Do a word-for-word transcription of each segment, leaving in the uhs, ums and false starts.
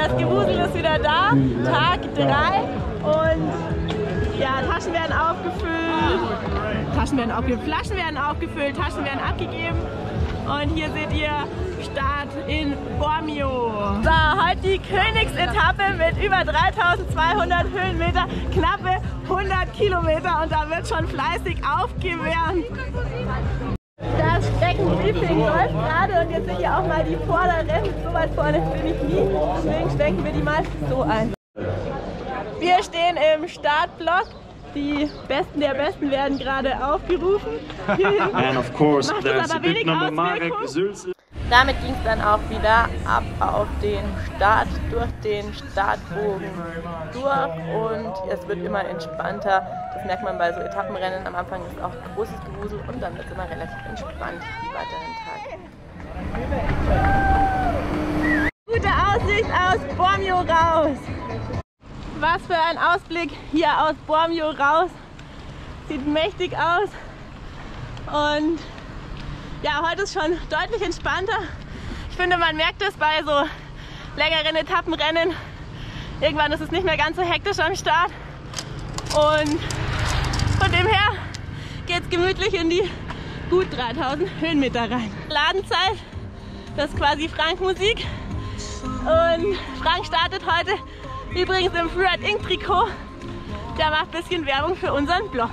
Das Gewusel ist wieder da, Tag drei und ja, Taschen werden aufgefüllt, Taschen werden aufgefüllt, Flaschen werden aufgefüllt, Taschen werden abgegeben und hier seht ihr Start in Bormio. So, heute die Königsetappe mit über dreitausendzweihundert Höhenmeter, knappe hundert Kilometer und da wird schon fleißig aufgewärmt. Das Streckenbriefing läuft gerade und jetzt seht ihr auch mal die Vorderrennen. So weit vorne bin ich nie, deswegen stecken wir die mal so ein. Wir stehen im Startblock. Die Besten der Besten werden gerade aufgerufen. And of course, macht there's es a aber big wenig number Marek Auswirkung. Sülze. Damit ging es dann auch wieder ab auf den Start, durch den Startbogen durch und es wird immer entspannter. Das merkt man bei so Etappenrennen. Am Anfang ist auch großes Gewusel und dann wird es immer relativ entspannt die weiteren Tage. Gute Aussicht aus Bormio raus. Was für ein Ausblick hier aus Bormio raus. Sieht mächtig aus und ja, heute ist schon deutlich entspannter. Ich finde, man merkt es bei so längeren Etappenrennen. Irgendwann ist es nicht mehr ganz so hektisch am Start. Und von dem her geht es gemütlich in die gut dreitausend Höhenmeter rein. Ladenzeit, das ist quasi Frank Musik. Und Frank startet heute übrigens im Freeride Inc Trikot. Der macht ein bisschen Werbung für unseren Blog.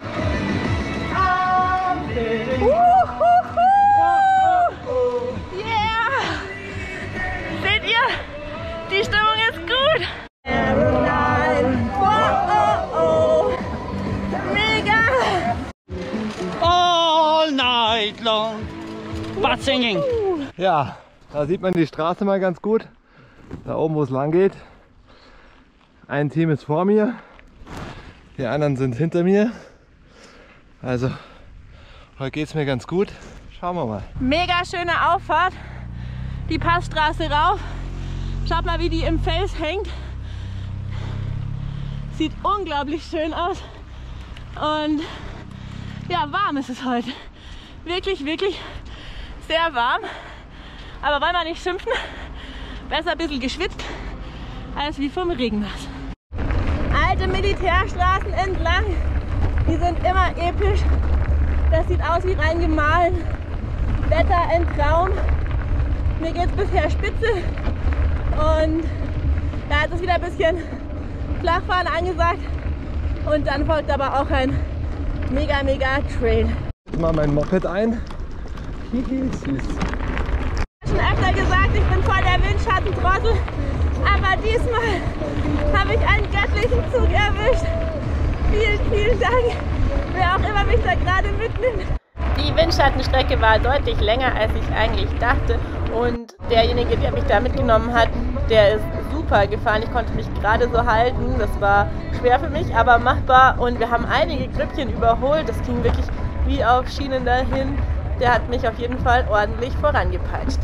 Yeah! Seht ihr? Die Stimmung ist gut! Oh, oh, oh. Mega! All night long, but singing. Ja, da sieht man die Straße mal ganz gut. Da oben, wo es lang geht. Ein Team ist vor mir, die anderen sind hinter mir. Also heute geht es mir ganz gut. Schauen wir mal. Mega schöne Auffahrt. Die Passstraße rauf. Schaut mal, wie die im Fels hängt. Sieht unglaublich schön aus. Und ja, warm ist es heute. Wirklich, wirklich sehr warm. Aber wollen wir nicht schimpfen. Besser ein bisschen geschwitzt, als wie vom Regen nass. Alte Militärstraßen entlang. Die sind immer episch. Das sieht aus wie rein gemahlen. Wetter ein Traum. Mir geht es bisher spitze. Und da ist es wieder ein bisschen Flachfahren angesagt. Und dann folgt aber auch ein mega, mega Trail. Ich mal mein Moped ein. Hihi, süß. Ich habe schon öfter gesagt, ich bin voll der Windschattentrottel. Aber diesmal habe ich einen göttlichen Zug erwischt. Vielen, vielen Dank, wer auch immer mich da gerade mitnimmt. Die Windschattenstrecke war deutlich länger, als ich eigentlich dachte. Und derjenige, der mich da mitgenommen hat, der ist super gefahren. Ich konnte mich gerade so halten. Das war schwer für mich, aber machbar. Und wir haben einige Grüppchen überholt. Das ging wirklich wie auf Schienen dahin. Der hat mich auf jeden Fall ordentlich vorangepeitscht.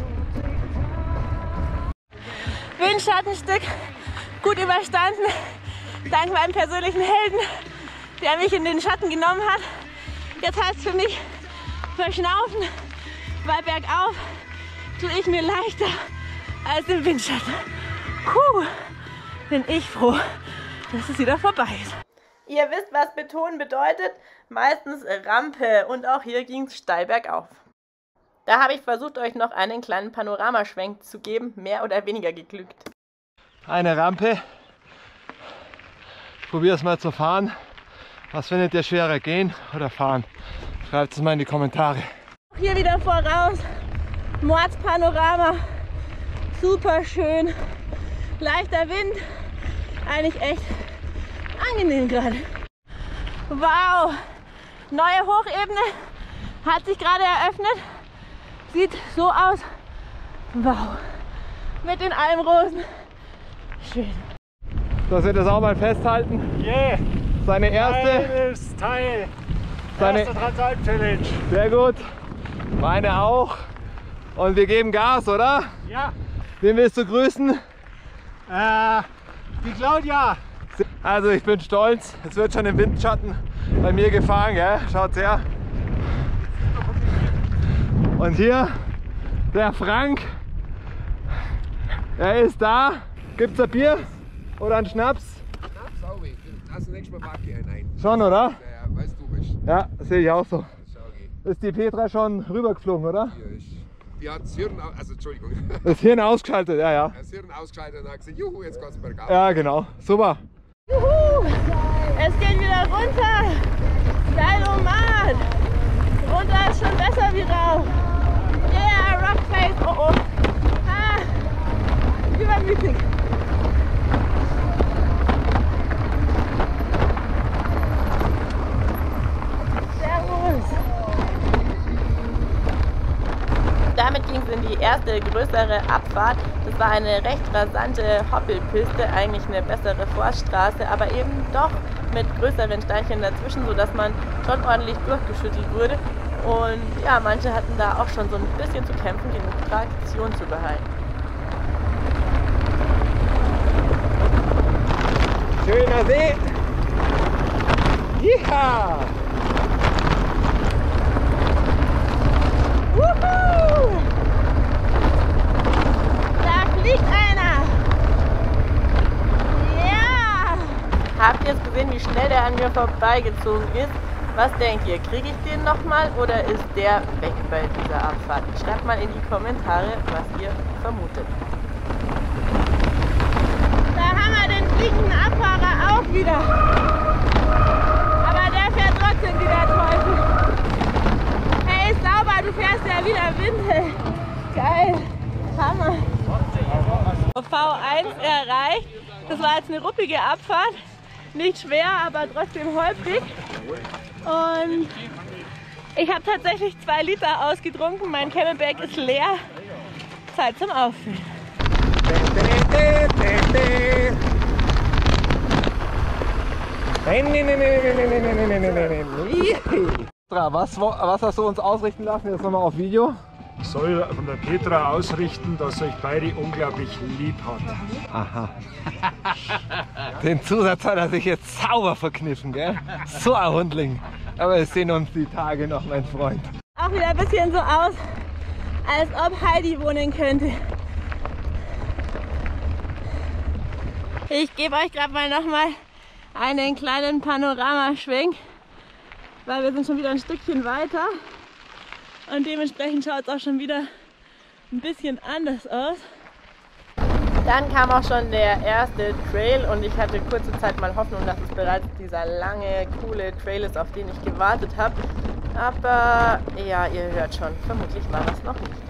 Windschattenstück gut überstanden. Dank meinem persönlichen Helden, der mich in den Schatten genommen hat. Jetzt heißt es für mich verschnaufen, weil bergauf tue ich mir leichter als im Windschatten. Puh, bin ich froh, dass es wieder vorbei ist. Ihr wisst, was betonen bedeutet. Meistens Rampe und auch hier ging es steil bergauf. Da habe ich versucht, euch noch einen kleinen Panoramaschwenk zu geben, mehr oder weniger geglückt. Eine Rampe. Ich probiere es mal zu fahren. Was findet ihr schwerer, gehen oder fahren? Schreibt es mal in die Kommentare. Hier wieder voraus. Mordspanorama. Super schön. Leichter Wind. Eigentlich echt angenehm gerade. Wow. Neue Hochebene hat sich gerade eröffnet. Sieht so aus. Wow. Mit den Almrosen. Schön. Dass wir das auch mal festhalten. Yeah! Seine erste. Geiles Teil! Seine Erste Transalp-Challenge! Sehr gut. Meine auch. Und wir geben Gas, oder? Ja! Wen willst du grüßen? Äh, die Claudia! Also ich bin stolz. Es wird schon im Windschatten bei mir gefahren, gell? Schaut's her. Und hier der Frank. Er ist da. Gibt's ein Bier oder einen Schnaps? Schnaps auch weg. Das nächste Mal packe ich einen ein. Schon, oder? Ja, ja, weißt du, was. Ja, sehe ich auch so. Schau, geh. Ist die Petra schon rübergeflogen, oder? Hier ist. Die hat das Hirn, au- also Entschuldigung, Das Hirn ausgeschaltet, ja, ja. das Hirn ausgeschaltet und hat gesagt, juhu, jetzt geht's bergauf. Ja, genau. Super. Juhu! Es geht wieder runter! Steilomat! Runter ist schon besser wie rauf! Yeah, rough face! Oh oh! Ah! Übermütig! Servus! Damit ging es in die erste größere Abfahrt. Das war eine recht rasante Hoppelpiste, eigentlich eine bessere Forststraße, aber eben doch mit größeren Steinchen dazwischen, sodass man schon ordentlich durchgeschüttelt wurde. Und ja, manche hatten da auch schon so ein bisschen zu kämpfen, genug Traktion zu behalten. Schöner See. Ja. Wuhu! Da fliegt einer! Ja! Habt ihr jetzt gesehen, wie schnell der an mir vorbeigezogen ist? Was denkt ihr? Kriege ich den nochmal oder ist der weg bei dieser Abfahrt? Schreibt mal in die Kommentare, was ihr vermutet. Da haben wir den fliegenden Abfahrer auch wieder. Aber der fährt trotzdem wie der Teufel. Hey, sauber, du fährst ja wieder Windel. Geil. Hammer. V eins erreicht. Das war jetzt eine ruppige Abfahrt. Nicht schwer, aber trotzdem holprig. Und ich habe tatsächlich zwei Liter ausgetrunken. Mein Camelback ist leer. Zeit zum Auffüllen. Was, was hast du uns ausrichten lassen? Jetzt nochmal auf Video. Ich soll von der Petra ausrichten, dass euch beide unglaublich lieb hat. Aha. Den Zusatz hat er sich jetzt sauber verkniffen, gell? So ein Hundling. Aber wir sehen uns die Tage noch, mein Freund. Auch wieder ein bisschen so aus, als ob Heidi wohnen könnte. Ich gebe euch gerade mal noch mal einen kleinen Panoramaschwenk, weil wir sind schon wieder ein Stückchen weiter und dementsprechend schaut es auch schon wieder ein bisschen anders aus. Dann kam auch schon der erste Trail und ich hatte kurze Zeit mal Hoffnung, dass es bereits dieser lange, coole Trail ist, auf den ich gewartet habe. Aber ja, ihr hört schon, vermutlich war das noch nicht.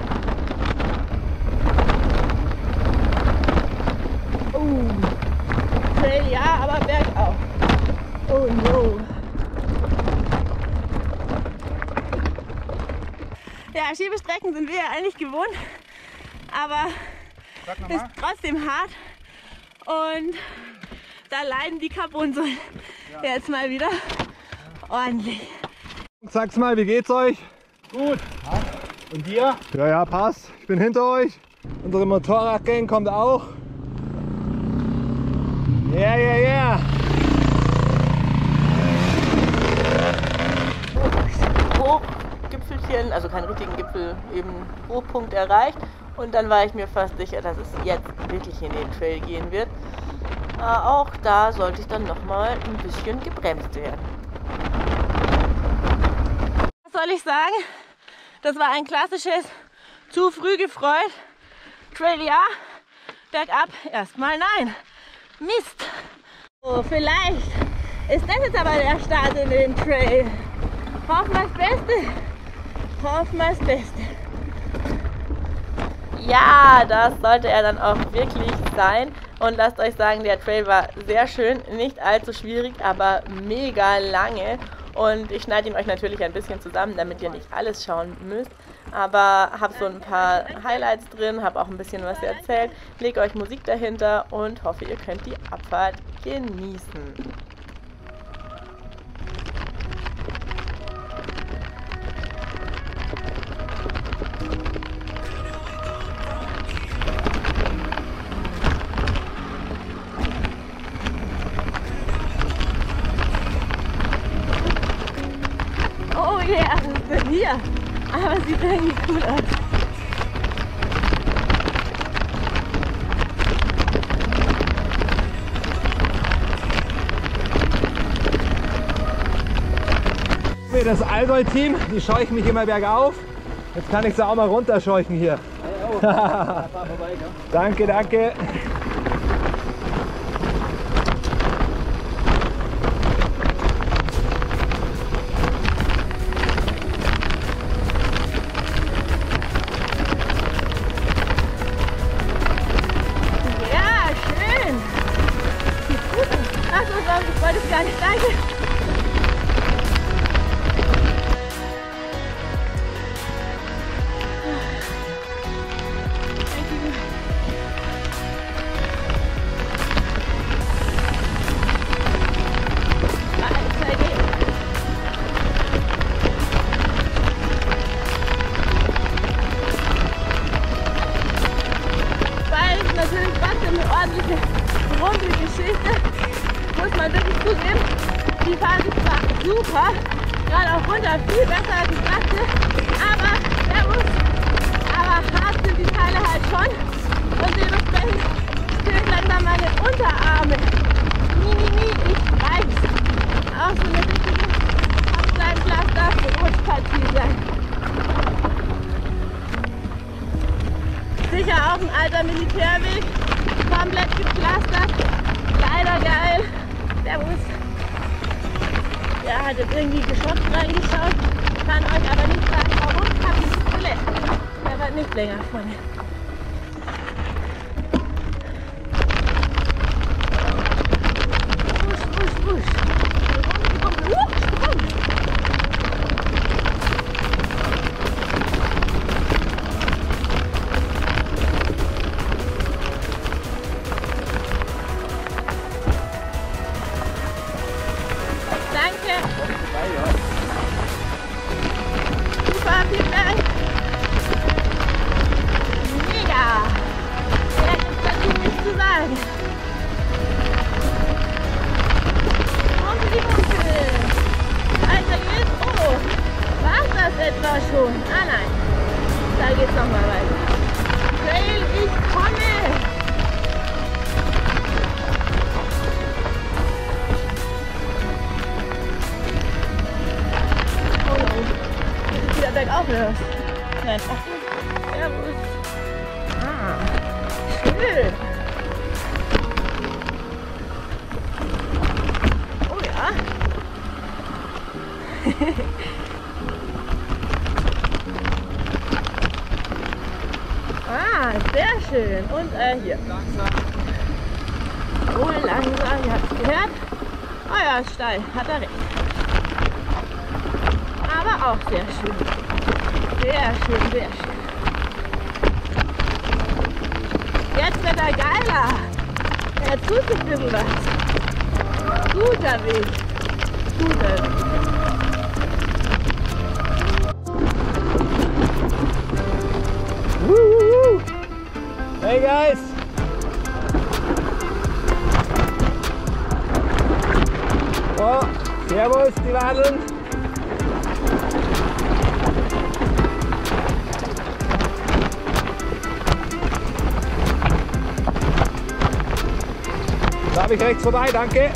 Oh, Trail ja, aber bergauf. Oh no. Ja, Schiebestrecken sind wir ja eigentlich gewohnt, aber ist trotzdem hart und da leiden die Carbonsäulen ja. Jetzt mal wieder ordentlich. Sag's mal, wie geht's euch? Gut. Und dir? Ja, ja, passt. Ich bin hinter euch. Unsere Motorradgang kommt auch. Ja, ja, ja. Hochgipfelchen, also keinen richtigen Gipfel, eben Hochpunkt erreicht. Und dann war ich mir fast sicher, dass es jetzt wirklich in den Trail gehen wird. Aber auch da sollte ich dann nochmal ein bisschen gebremst werden. Was soll ich sagen? Das war ein klassisches zu früh gefreut. Trail ja, bergab erstmal nein. Mist. Oh, vielleicht ist das jetzt aber der Start in den Trail. Hoffen wir das Beste. Hoffen wir das Beste. Ja, das sollte er dann auch wirklich sein. Und lasst euch sagen, der Trail war sehr schön, nicht allzu schwierig, aber mega lange. Und ich schneide ihn euch natürlich ein bisschen zusammen, damit ihr nicht alles schauen müsst. Aber habe so ein paar Highlights drin, habe auch ein bisschen was erzählt, lege euch Musik dahinter und hoffe, ihr könnt die Abfahrt genießen. Oh yeah, was ist denn hier? Aber es sieht irgendwie cool aus. das Allgäu-Team, die scheuchen mich immer bergauf. Jetzt kann ich sie auch mal runterscheuchen hier. Danke, danke. Ich wollte es gar nicht, danke. Weil es natürlich trotzdem eine ordentliche Rummelgeschichte. Muss man wirklich zugeben, die Fahrt ist zwar super, gerade auch runter viel besser als ich dachte, aber servus, aber hart sind die Teile halt schon und dementsprechend fehlen langsam meine Unterarme. Nie, nie, nie, ich weiß. Auch so eine richtige Absteinpflaster für Rutschpartie sein. Sicher auch ein alter Militärweg, komplett gepflastert, leider geil. Servus. Der hat jetzt irgendwie geschockt reingeschaut, kann euch aber nicht sagen, warum. Kapitule. Der wird nicht länger vorne. Wusch, wusch, wusch. Rum, rum, rum. Super, vielen Dank. Mega. Ja, jetzt kann ich nichts zu sagen. Munkel, Munkel. Weiter geht's. Oh, war's das etwa schon? Ah nein, da geht's nochmal weiter. Trail, ich komme. Bergauf oder was? Nein, ach, servus. Ah, schön. Oh ja. Ah, sehr schön. Und äh, hier. Wohl langsam, ihr habt es gehört. Oh ja, steil, hat er recht. Aber auch sehr schön. Sehr schön, sehr schön. Jetzt wird er geiler. Er tut sich ein bisschen was. Guter Weg. Guter Weg. Woo! Hey guys! Oh, servus, die Wadeln! Darf ich rechts vorbei, danke.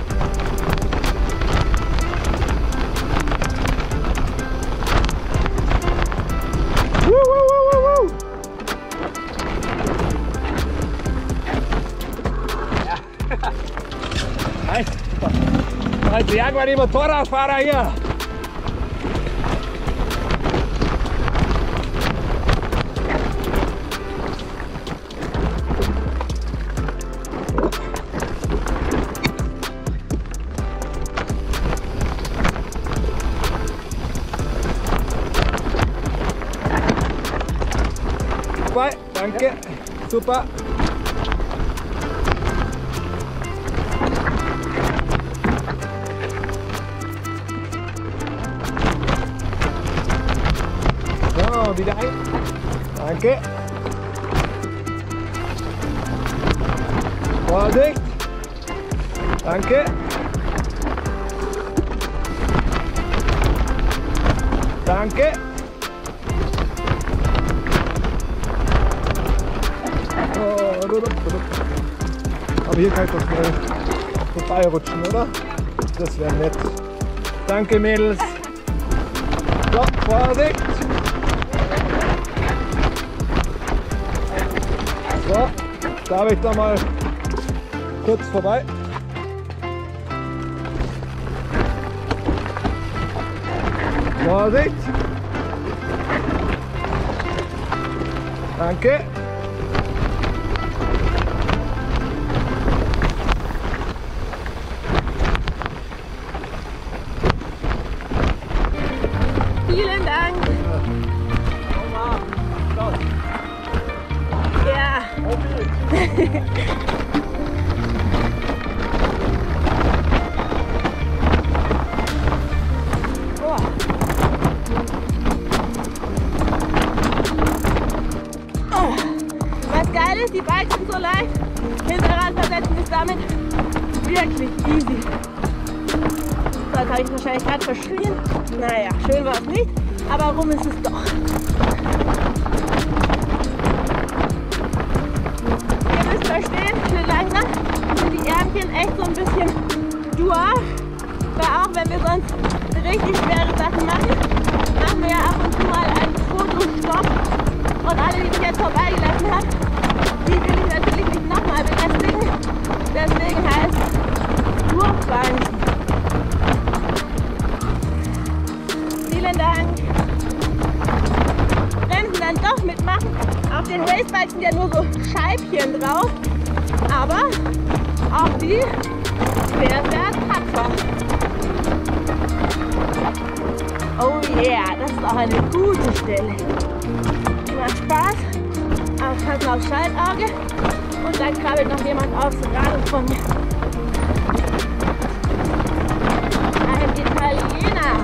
Woo, woo, woo, woo, woo. Ja. Hey, jetzt jagen wir die Motorradfahrer hier. Danke, super. So, wieder ein. Danke. Vorsicht. Danke. Danke. Aber hier kann ich doch schnell vorbeirutschen, oder? Das wäre nett. Danke, Mädels. So, Vorsicht! So, darf ich da mal kurz vorbei? Vorsicht! Danke! Vielen Dank! Ja! Oh. Oh. Was geil ist, die Bikes sind so leicht. Hinterrad versetzen ist damit wirklich easy. So, jetzt habe ich wahrscheinlich gerade verschrien. Naja, schön war es nicht, aber rum ist es doch. Ihr müsst verstehen, für langsam sind die Ärmchen echt so ein bisschen durch. Weil auch wenn wir sonst richtig schwere Sachen machen, machen wir ja ab und zu mal einen Fotostopp. Und alle, die ich jetzt vorbeigelassen habe, die will ich natürlich nicht nochmal belästigen. Deswegen heißt es durchbeißen. Vielen Dank. Bremsen dann doch mitmachen. Auf den Racebikes sind ja nur so Scheibchen drauf. Aber auch die sehr, sehr tapfer. Oh yeah, das ist auch eine gute Stelle. Macht Spaß. Aufpassen aufs Schaltauge. Und dann krabbelt noch jemand aufs Rad von mir. Ein Italiener.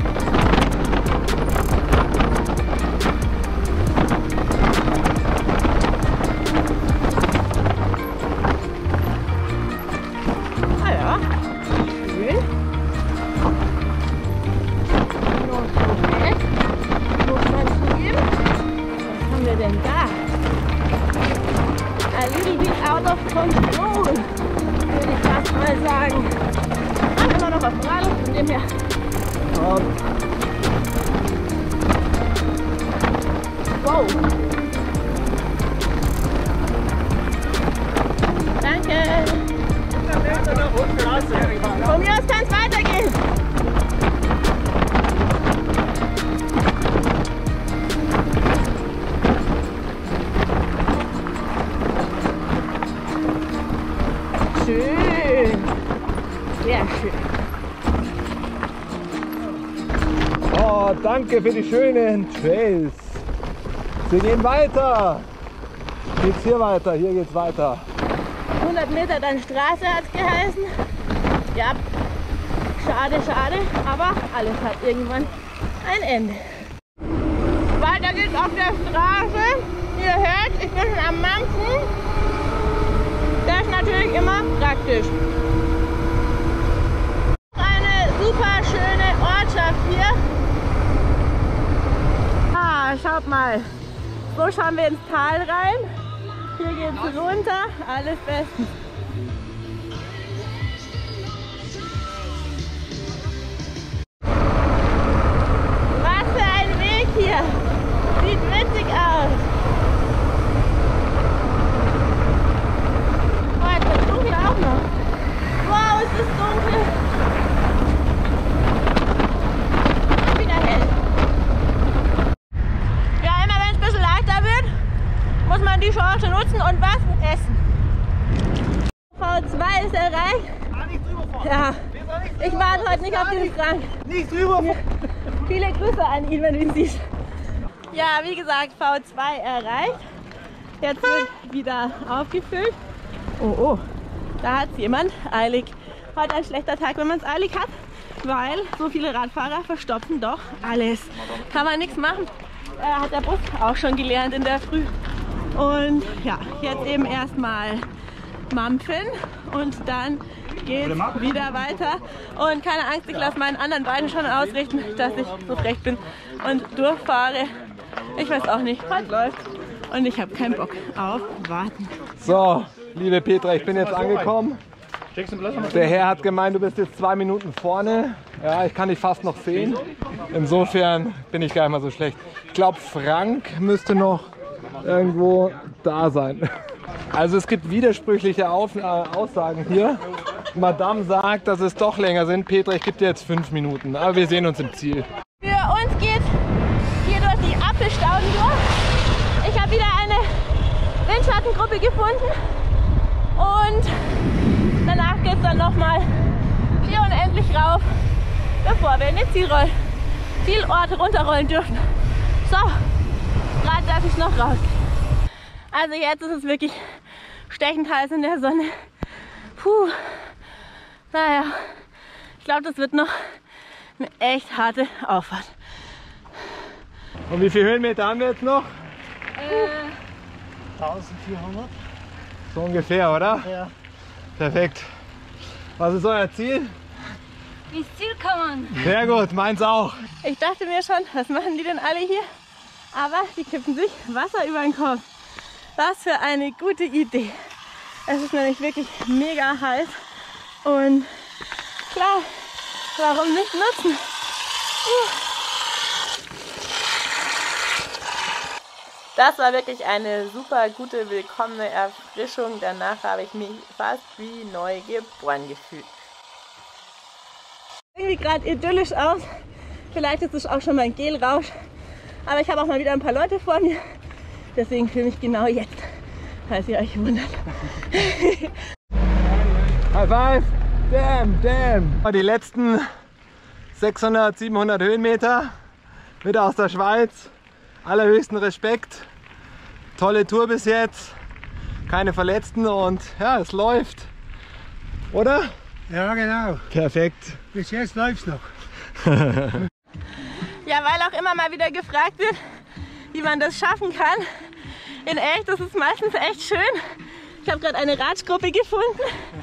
Control, würde ich fast mal sagen. Ach, immer noch auf dem Rad, von dem her. Oh. Wow. Danke. Von mir aus kann es weitergehen. Schön. Sehr schön. Oh, danke für die schönen Trails. Wir gehen weiter. Geht's hier weiter? Hier geht's weiter. hundert Meter dann Straße hat es geheißen. Ja, schade, schade, aber alles hat irgendwann ein Ende. Weiter geht's auf der Straße. Ihr hört, ich bin schon am Mampfen. Das ist natürlich immer praktisch. Eine super schöne Ortschaft hier. Ah, schaut mal. So schauen wir ins Tal rein. Hier geht es runter. Alles bestens. Was für ein Weg hier. Sieht witzig aus. Auch noch. Wow, es ist dunkel. Wieder hell. Ja, immer wenn es ein bisschen leichter wird, muss man die Chance nutzen und was essen. V zwei ist erreicht. Ah, nicht drüber fahren. Ja, ich warte heute nicht auf den Frank. Nicht drüber fahren. Viele Grüße an ihn, wenn du ihn siehst. Ja, wie gesagt, V zwei erreicht. Jetzt wird wieder aufgefüllt. Oh, oh. Da hat es jemand eilig. Heute ein schlechter Tag, wenn man es eilig hat, weil so viele Radfahrer verstopfen doch alles. Kann man nichts machen. Äh, hat der Bus auch schon gelernt in der Früh. Und ja, jetzt eben erstmal mampfen und dann geht es wieder weiter. Und keine Angst, ich lasse meinen anderen Beinen schon ausrichten, dass ich so frech bin und durchfahre. Ich weiß auch nicht, heute läuft und ich habe keinen Bock auf Warten. So, liebe Petra, ich bin jetzt angekommen. Der Herr hat gemeint, du bist jetzt zwei Minuten vorne. Ja, ich kann dich fast noch sehen. Insofern bin ich gar nicht mal so schlecht. Ich glaube, Frank müsste noch irgendwo da sein. Also es gibt widersprüchliche Auf äh, Aussagen hier. Madame sagt, dass es doch länger sind. Petra, ich gebe dir jetzt fünf Minuten. Aber wir sehen uns im Ziel. Für uns geht hier durch die Apfelstauden durch. Ich habe wieder eine Windschattengruppe gefunden. Und danach geht es dann nochmal hier unendlich rauf, bevor wir in den Zielroll Zielort runterrollen dürfen. So, gerade darf ich noch raus. Also jetzt ist es wirklich stechend heiß in der Sonne. Puh, naja, ich glaube, das wird noch eine echt harte Auffahrt. Und wie viele Höhenmeter haben wir jetzt noch? Äh, eintausendvierhundert. So ungefähr, oder? Ja. Perfekt. Was ist euer Ziel? ins Ziel kommen. Sehr gut, meins auch. Ich dachte mir schon, was machen die denn alle hier? Aber die kippen sich Wasser über den Kopf. Was für eine gute Idee. Es ist nämlich wirklich mega heiß. Und klar, warum nicht nutzen? Uh. Das war wirklich eine super gute, willkommene Erfrischung. Danach habe ich mich fast wie neu geboren gefühlt. Irgendwie gerade idyllisch aus. Vielleicht ist es auch schon mein Gelrausch. Aber ich habe auch mal wieder ein paar Leute vor mir. Deswegen filme ich genau jetzt, falls ihr euch wundert. High five! Damn, damn! Die letzten sechshundert, siebenhundert Höhenmeter. Wieder aus der Schweiz. Allerhöchsten Respekt. Tolle Tour bis jetzt. Keine Verletzten und ja, es läuft. Oder? Ja, genau. Perfekt. Bis jetzt läuft's noch. Ja, weil auch immer mal wieder gefragt wird, wie man das schaffen kann. In echt, das ist meistens echt schön. Ich habe gerade eine Ratschgruppe gefunden.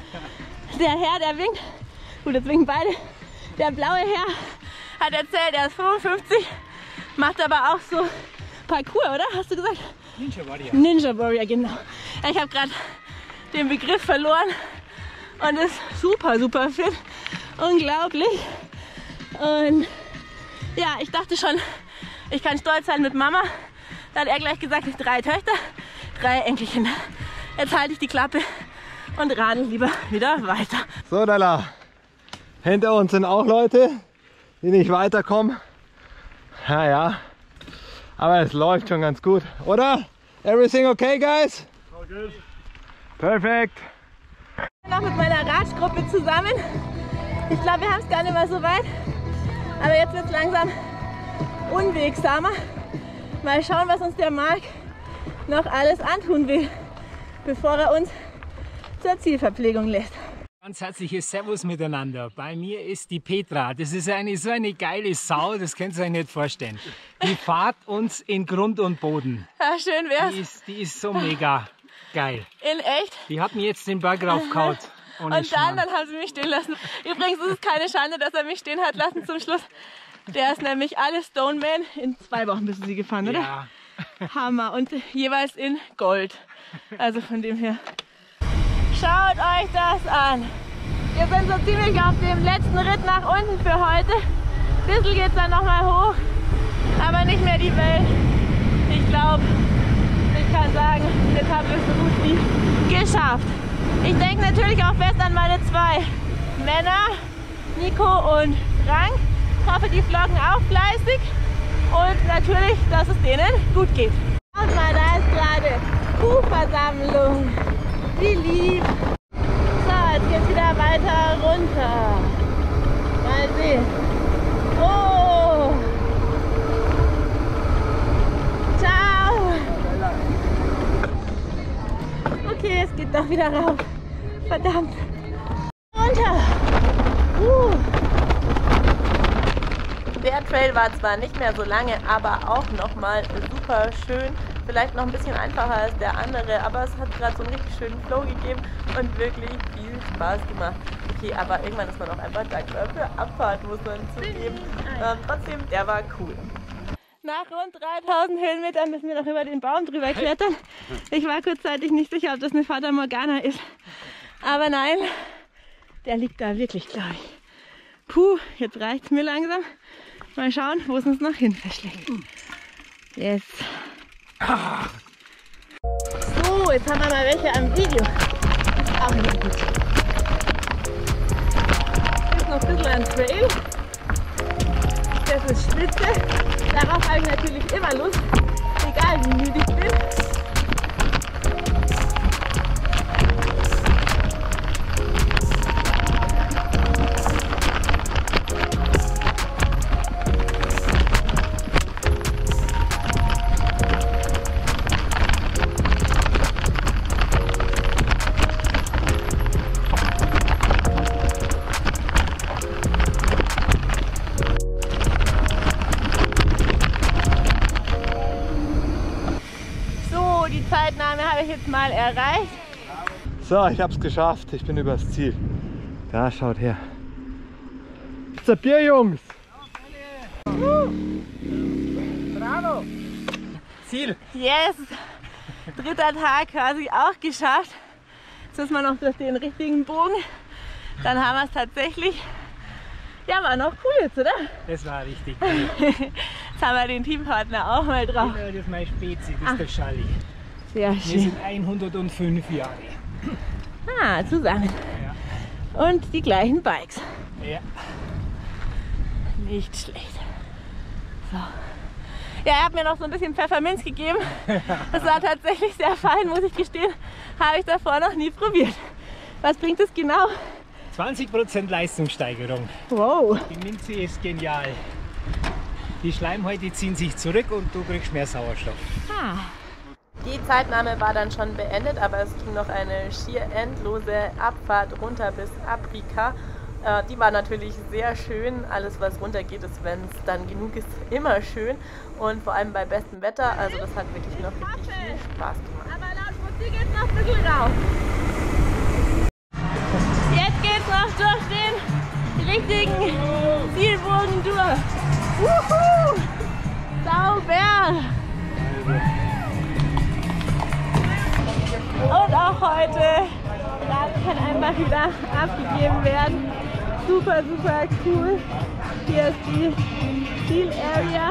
Der Herr, der winkt. Gut, jetzt winken beide. Der blaue Herr hat erzählt, er ist fünfundfünfzig, macht aber auch so Parkour, oder? Hast du gesagt? Ninja Warrior. Ninja Warrior, genau. Ich habe gerade den Begriff verloren und ist super, super fit. Unglaublich. Und ja, ich dachte schon, ich kann stolz sein mit Mama. Da hat er gleich gesagt, ich drei Töchter, drei Enkelkinder. Jetzt halte ich die Klappe und radel lieber wieder weiter. So, Dalla. Hinter uns sind auch Leute, die nicht weiterkommen. Ja, ja. Aber es läuft schon ganz gut, oder? Everything okay, guys? All good. Perfekt. Ich bin noch mit meiner Radgruppe zusammen. Ich glaube, wir haben es gar nicht mehr so weit. Aber jetzt wird es langsam unwegsamer. Mal schauen, was uns der Marc noch alles antun will, bevor er uns zur Zielverpflegung lässt. Ganz herzliches Servus miteinander. Bei mir ist die Petra. Das ist eine so eine geile Sau, das könnt ihr euch nicht vorstellen. Die fährt uns in Grund und Boden. Ja, schön wär's. Die ist, die ist so mega geil. In echt. Die hat mir jetzt den Berg raufgehauen. Und dann, dann haben sie mich stehen lassen. Übrigens ist es keine Schande, dass er mich stehen hat lassen zum Schluss. Der ist nämlich alle Stoneman. In zwei Wochen bist du sie gefahren, oder? Ja. Hammer. Und jeweils in Gold. Also von dem her. Schaut euch das an. Wir sind so ziemlich auf dem letzten Ritt nach unten für heute. Ein bisschen geht es dann nochmal hoch. Aber nicht mehr die Welt. Ich glaube, ich kann sagen, die Etappe ist so gut wie geschafft. Ich denke natürlich auch fest an meine zwei Männer, Nico und Frank. Ich hoffe, die vloggen auch fleißig und natürlich, dass es denen gut geht. Schaut mal, da ist gerade Kuhversammlung. Wie lieb. So, jetzt geht's wieder weiter runter. Mal sehen. Oh! Ciao! Okay, es geht doch wieder rauf. Verdammt. Runter. Uh. Der Trail war zwar nicht mehr so lange, aber auch nochmal super schön. Vielleicht noch ein bisschen einfacher als der andere, aber es hat gerade so einen richtig schönen Flow gegeben und wirklich viel Spaß gemacht. Okay, aber irgendwann ist man auch einfach dankbar für Abfahrt, muss man zugeben. Ähm, trotzdem, der war cool. Nach rund dreitausend Höhenmetern müssen wir noch über den Baum drüber klettern. Ich war kurzzeitig nicht sicher, ob das eine Fata Morgana ist. Aber nein, Der liegt da wirklich, glaube ich. Puh, jetzt reicht's mir langsam. Mal schauen, wo es uns noch hin verschlägt. Yes. So, jetzt haben wir mal welche am Video. Auch nicht gut. Hier ist noch ein bisschen ein Trail. Das ist Spitze. Darauf habe ich natürlich immer Lust, egal wie müde ich bin. Die Zeitnahme habe ich jetzt mal erreicht. So, ich habe es geschafft. Ich bin übers Ziel. Da, schaut her. Ist das Bier, Jungs? Uh. Bravo! Ziel! Yes! Dritter Tag quasi auch geschafft. Jetzt müssen wir noch durch den richtigen Bogen. Dann haben wir es tatsächlich. Ja, war noch cool jetzt, oder? Das war richtig cool. Jetzt haben wir den Teampartner auch mal drauf. Ja, das ist mein Spezi, das ist der Schalli. Sehr Wir schön. sind hundertfünf Jahre. Ah, zusammen. Ja. Und die gleichen Bikes. Ja. Nicht schlecht. So. Ja, er hat mir noch so ein bisschen Pfefferminz gegeben. Das war tatsächlich sehr fein, muss ich gestehen. Habe ich davor noch nie probiert. Was bringt es genau? zwanzig Prozent Leistungssteigerung. Wow. Die Minze ist genial. Die Schleimhäute ziehen sich zurück und du kriegst mehr Sauerstoff. Ah. Die Zeitnahme war dann schon beendet, aber es ging noch eine schier endlose Abfahrt runter bis Aprica. Äh, die war natürlich sehr schön. Alles, was runter geht, ist, wenn es dann genug ist, immer schön. Und vor allem bei bestem Wetter. Also das hat wirklich noch richtig viel Spaß gemacht. Aber laut Musik geht's noch ein bisschen rauf. Jetzt geht's noch durch den richtigen Zielbogen durch. Wuhu! Sauber! Und auch heute kann einfach wieder abgegeben werden. Super, super cool. Hier ist die Zielarea.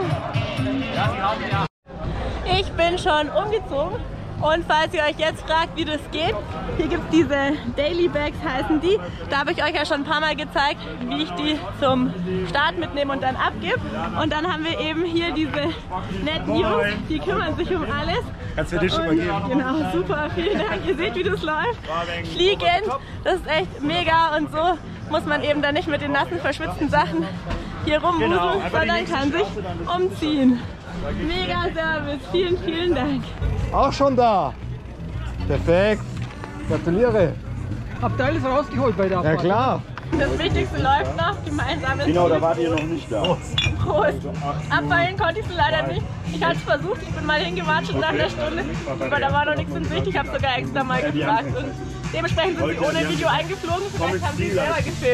Ich bin schon umgezogen. Und falls ihr euch jetzt fragt, wie das geht, hier gibt es diese Daily Bags, heißen die. Da habe ich euch ja schon ein paar Mal gezeigt, wie ich die zum Start mitnehme und dann abgebe. Und dann haben wir eben hier diese netten Jungs, die kümmern sich um alles. Kannst du dir schon mal geben? Genau, super, vielen Dank. Ihr seht, wie das läuft. Fliegend, das ist echt mega und so muss man eben dann nicht mit den nassen, verschwitzten Sachen hier rumwuseln, sondern kann sich umziehen. Mega Service, vielen, vielen Dank. Auch schon da. Perfekt. Gratuliere. Habt ihr alles rausgeholt bei der Ja klar. Das Wichtigste läuft noch, gemeinsames Genau, da Ziel. wart ihr noch nicht da. Prost. Abfallen konnte ich es leider nicht. Ich hatte es versucht, ich bin mal hingewatscht nach einer Stunde, aber da war noch nichts in Sicht. Ich habe sogar extra mal gefragt und dementsprechend sind sie ohne Video eingeflogen. Vielleicht haben sie selber gefilmt.